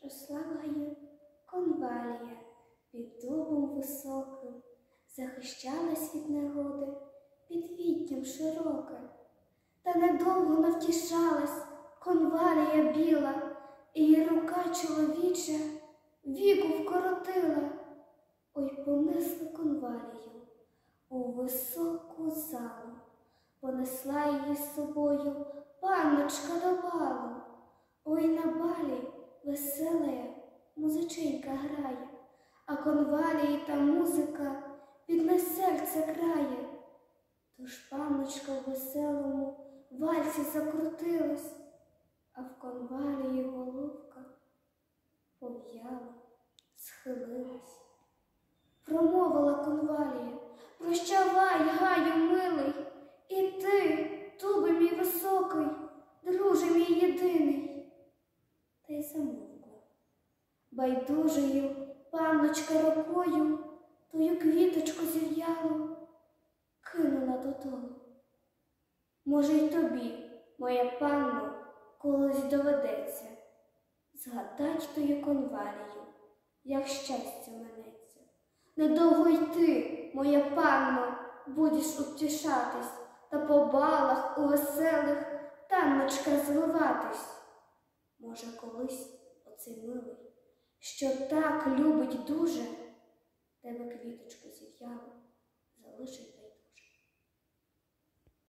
Росла в гаю конвалія під дубом високим, захищалась від негоди під віттям широким. Та недовго навтішалась конвалія біла, і її рука чоловіча віку вкоротила. Ой, понесли конвалію у високу залу, понесла її з собою панночка до балу. Ой, на балі веселая музиченька грає, а конвалії та музика підне серце крає. Тож панночка в веселому вальсі закрутилась, а в конвалії головка пов'яла, схилилась. Промовила конвалія: прощавай, гаю милий, і ти, дубе мій високий, друже мій єдиний. Та й замовкла. Байдужою панночка рукою тою квіточку зів'ялу кинула додолу. Може, й тобі, моя панно, колись доведеться згадать тою конвалію, як щастя минеться. Недовго й ти, моя панно, будеш утішатись та по балах у веселих танночках звиватись. Може, колись оцей милий, що так любить дуже, тебе квіточку зів'ялу залишить